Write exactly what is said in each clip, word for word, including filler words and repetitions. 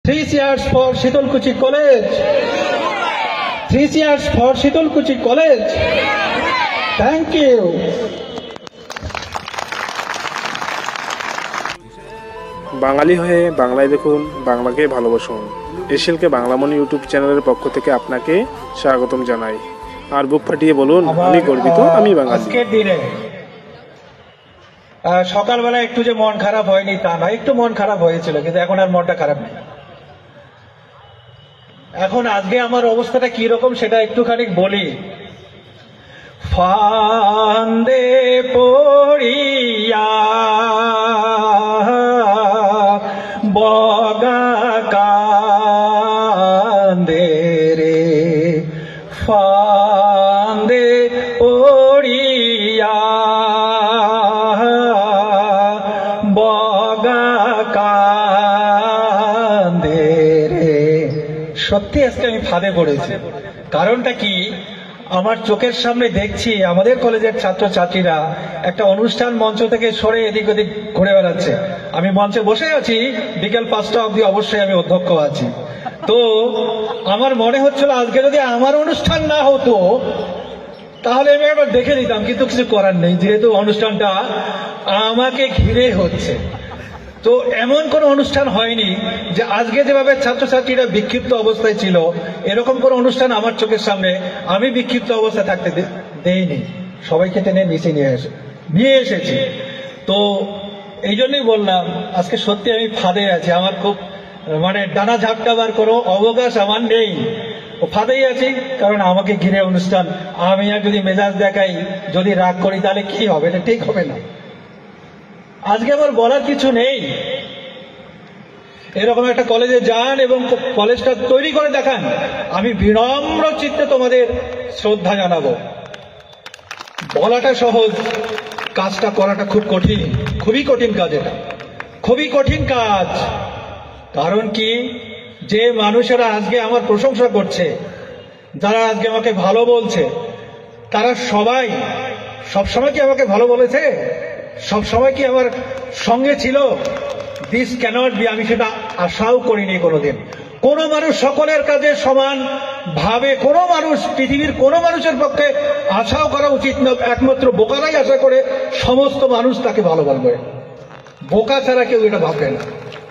Three cheers for Shitolkuchi College. Three cheers for Shitolkuchi College. Thank you. বাঙালি হয়ে বাংলায় দেখুন, বাংলাকে ভালোবাসুন। এশিয়ালকে বাংলামণি ইউটিউব চ্যানেলের পক্ষ থেকে আপনাকে স্বাগতম জানাই। আর বুক ফাটিয়ে বলুন, আমি গর্বিত, আমি বাঙালি। আজকের দিনে সকালবেলা একটু যে মন খারাপ হয়নি তা না, একটু মন খারাপ হয়েছিল, কিন্তু এখন আর মনটা খারাপ নেই। এখন আজকে আমার অবস্থাটা কি রকম সেটা একটুখানি বলি। ফান্দে পড়িয়া বগা কান্দে রে, ফান্দে পড়িয়া বগা কান্দে রে। সত্যি আজকে আমি ফাঁদে পড়েছি। কারণটা কি, আমার চোখের সামনে দেখছি আমাদের কলেজের ছাত্রছাত্রীরা একটা অনুষ্ঠান মঞ্চ থেকে সরে এদিক ওদিক ঘুরে বেড়াচ্ছে। আমি মঞ্চে বসে আছি, বিকেল পাঁচটা অবধি অবশ্যই আমি অধ্যক্ষ আছি। তো আমার মনে হচ্ছিল আজকে যদি আমার অনুষ্ঠান না হতো তাহলে আমি একবার দেখে নিতাম, কিন্তু কিছু করার নেই, যেহেতু অনুষ্ঠানটা আমাকে ঘিরে হচ্ছে। তো এমন কোন অনুষ্ঠান হয়নি যে আজকে যেভাবে ছাত্রছাত্রীরা বিক্ষিপ্ত অবস্থায় ছিল, এরকম কোন অনুষ্ঠান আমার চোখের সামনে আমি বিক্ষিপ্ত অবস্থায় থাকতে দেইনি। সবাইকে টেনে নিচে নিয়ে এসে নিয়ে এসেছি। তো এই জন্যই বললাম আজকে সত্যি আমি ফাঁদে আছি। আমার খুব মানে ডানা ঝাপটাবার কোনো অবকাশ আমার নেই, ও ফাঁদেই আছি। কারণ আমাকে ঘিরে অনুষ্ঠান, আমি আর যদি মেজাজ দেখাই, যদি রাগ করি, তাহলে কি হবে? এটা ঠিক হবে না। আজকে আমার বলার কিছু নেই। এরকম একটা কলেজে যান এবং কলেজটা তৈরি করে দেখান, আমি বিনম্র চিত্তে তোমাদের শ্রদ্ধা জানাবো। বলাটা সহজ, কাজটা করাটা খুব কঠিন, খুবই কঠিন কাজ। এটা খুবই কঠিন কাজ। কারণ কি, যে মানুষেরা আজকে আমার প্রশংসা করছে, যারা আজকে আমাকে ভালো বলছে, তারা সবাই সবসময় কি আমাকে ভালো বলেছে? সব সময় কি আমার সঙ্গে ছিল? This cannot be. আমি সেটা আশাও করিনি কোনোদিন। কোন মানুষ সকলের কাজে সমান ভাবে, কোন মানুষ, পৃথিবীর কোন মানুষের পক্ষে আশাও করা উচিত না। একমাত্র বোকারাই আশা করে সমস্ত মানুষ তাকে ভালো বলবে, বোকা ছাড়া কেউ এটা ভাববে না।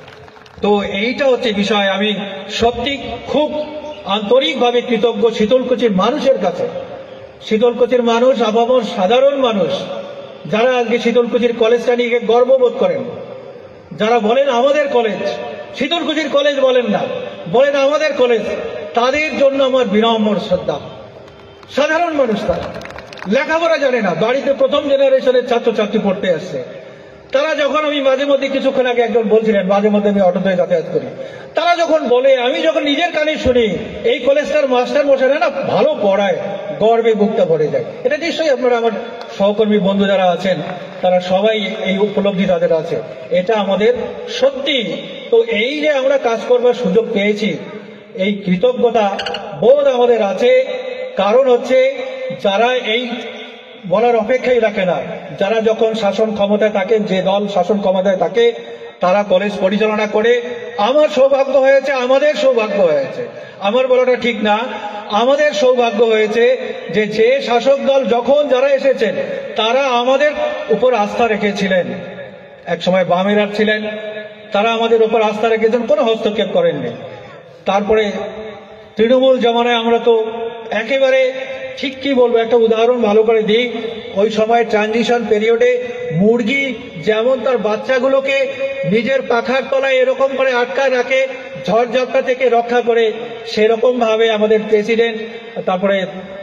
তো এইটা হচ্ছে বিষয়। আমি সত্যি খুব আন্তরিকভাবে কৃতজ্ঞ শীতলকুচির মানুষের কাছে। শীতলকুচির মানুষ আপামর সাধারণ মানুষ, যারা আজকে শীতলকুচির কলেজটা নিয়ে গর্ববোধ করেন, যারা বলেন আমাদের কলেজ, শীতলকুচির কলেজ বলেন না, বলেন আমাদের কলেজ, তাদের জন্য আমার বিনম্র শ্রদ্ধা। সাধারণ মানুষ, তারা লেখাপড়া জানে না, বাড়িতে প্রথম জেনারেশনের ছাত্রছাত্রী পড়তে আসছে। তারা যখন, আমি মাঝে মধ্যে কিছুক্ষণ আগে একজন বলছিলেন, মাঝে মধ্যে আমি অটোতে যাতায়াত করি, তারা যখন বলে, আমি যখন নিজের কানে শুনি এই কলেজটার মাস্টার মশাইরা না ভালো পড়ায়, গর্বে বুকটা ভরে যায়। এটা নিশ্চয়ই আপনারা, আমার সহকর্মী বন্ধু যারা আছেন, তারা সবাই এই উপলব্ধি তাদের আছে। এটা আমাদের সত্যি। তো এই যে আমরা কাজ করবার সুযোগ পেয়েছি, এই কৃতজ্ঞতা বোধ আমাদের আছে। কারণ হচ্ছে যারা এই বলার অপেক্ষাই রাখে না, যারা যখন শাসন ক্ষমতায় থাকে, যে দল শাসন ক্ষমতায় থাকে, তারা কলেজ পরিচালনা করে। আমার সৌভাগ্য হয়েছে, আমাদের সৌভাগ্য হয়েছে, আমার বলাটা ঠিক না, আমাদের সৌভাগ্য হয়েছে যে যে শাসক দল যখন যারা এসেছেন, তারা আমাদের উপর আস্থা রেখেছিলেন। এক সময় বামেরা ছিলেন, তারা আমাদের উপর আস্থা রেখেছেন, কোনো হস্তক্ষেপ করেননি। তারপরে তৃণমূল জমানায় আমরা তো একেবারে, ঠিক কি বলবো, একটা উদাহরণ ভালো করে দিই। ওই সময় ট্রানজিশন পিরিয়ডে মুরগি যেমন তার বাচ্চাগুলোকে নিজের পাখার তলায় এরকম করে আটকায় রাখে ঝড়ঝাপটা থেকে রক্ষা করে, সেরকম ভাবে আমাদের প্রেসিডেন্ট, তারপরে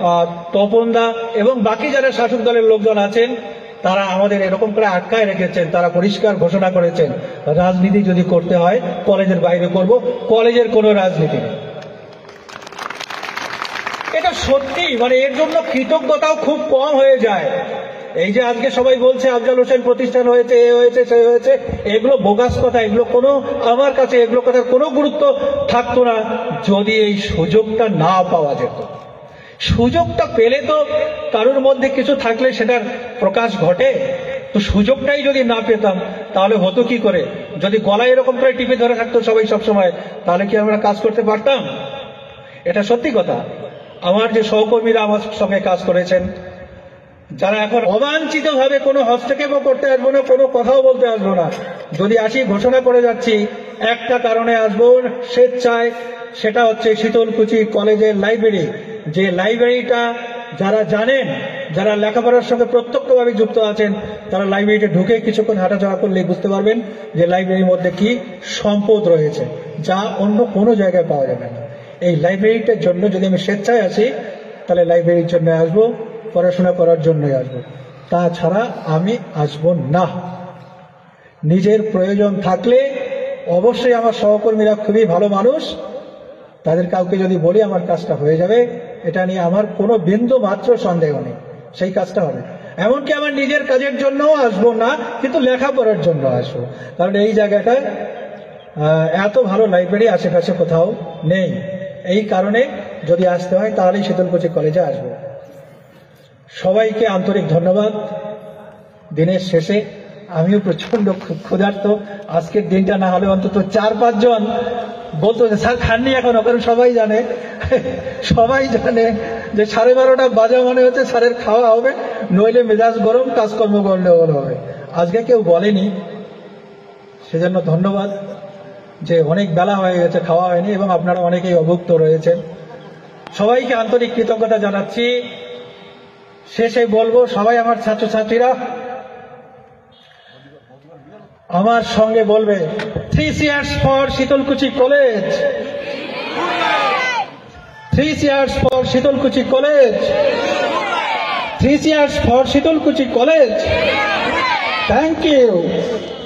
তপনদা এবং বাকি যারা শাসক দলের লোকজন আছেন, তারা আমাদের এরকম করে আটকায় রেখেছেন। তারা পরিষ্কার ঘোষণা করেছেন, রাজনীতি যদি করতে হয় কলেজের বাইরে করব, কলেজের কোনো রাজনীতি নেই। এটা সত্যি, মানে এর জন্য কৃতজ্ঞতাও খুব কম হয়ে যায়। এই যে আজকে সবাই বলছে আফজাল হোসেন প্রতিষ্ঠান হয়েছে, এ হয়েছে, সে হয়েছে, এগুলো বোগাস কথা। এগুলো কোনো, আমার কাছে এগুলো কথার কোনো গুরুত্ব থাকতো না যদি এই সুযোগটা না পাওয়া যেত। সুযোগটা পেলে তো কারোর মধ্যে কিছু থাকলে সেটার প্রকাশ ঘটে। তো সুযোগটাই যদি না পেতাম তাহলে হতো কি করে? যদি গলায় এরকম করে টিপে ধরে থাকতো সবাই সবসময়, তাহলে কি আমরা কাজ করতে পারতাম? এটা সত্যি কথা। আমার যে সহকর্মীরা আমার সঙ্গে কাজ করেছেন, যারা এখন অবাঞ্ছিত ভাবে কোনো হস্তক্ষেপও করতে আসবো না, কোনো কথাও বলতে আসবো না, যদি আসি ঘোষণা করে যাচ্ছি একটা কারণে আসবো স্বেচ্ছায়, সেটা হচ্ছে শীতলকুচি কলেজের লাইব্রেরি। যে লাইব্রেরিটা যারা জানেন, যারা লেখাপড়ার সঙ্গে প্রত্যক্ষভাবে যুক্ত আছেন, তারা লাইব্রেরিতে ঢুকে কিছুক্ষণ হাঁটাচলা করলে বুঝতে পারবেন যে লাইব্রেরির মধ্যে কি সম্পদ রয়েছে, যা অন্য কোনো জায়গায় পাওয়া যাবে না। এই লাইব্রেরিটার জন্য যদি আমি স্বেচ্ছায় আসি, তাহলে লাইব্রেরির জন্য আসবো, পড়াশোনা করার জন্যই আসবো, তাছাড়া আমি আসবো না। নিজের প্রয়োজন থাকলে অবশ্যই, আমার সহকর্মীরা খুবই ভালো মানুষ, তাদের কাউকে যদি বলি আমার কাজটা হয়ে যাবে, এটা নিয়ে আমার কোনো বিন্দু মাত্র সন্দেহ নেই, সেই কাজটা হবে। এমনকি আমার নিজের কাজের জন্যও আসবো না, কিন্তু লেখাপড়ার জন্য আসবো, কারণ এই জায়গাটায় এত ভালো লাইব্রেরি আশেপাশে কোথাও নেই। এই কারণে যদি আসতে হয় তাহলেই শীতলকুচি কলেজে আসবো। সবাইকে আন্তরিক ধন্যবাদ। দিনের শেষে আমিও প্রচন্ড ক্ষুধার্ত, আজকের দিনটা না হলে অন্তত চার পাঁচজন বলতো যে স্যার খাননি এখনো, কারণ সবাই জানে সবাই জানে যে সাড়ে বারোটা বাজা মানে হচ্ছে স্যারের খাওয়া হবে, নইলে মেজাজ গরম, কাজকর্ম করলে হবে। আজকে কেউ বলেনি, সেজন্য ধন্যবাদ যে অনেক বেলা হয়ে গেছে, খাওয়া হয়নি এবং আপনারা অনেকেই অভুক্ত রয়েছেন। সবাইকে আন্তরিক কৃতজ্ঞতা জানাচ্ছি। শেষে বলবো, সবাই আমার ছাত্রছাত্রীরা আমার সঙ্গে বলবে, three cheers for Sitalkuchi college, three cheers for Sitalkuchi college, three cheers for Sitalkuchi college. Thank you.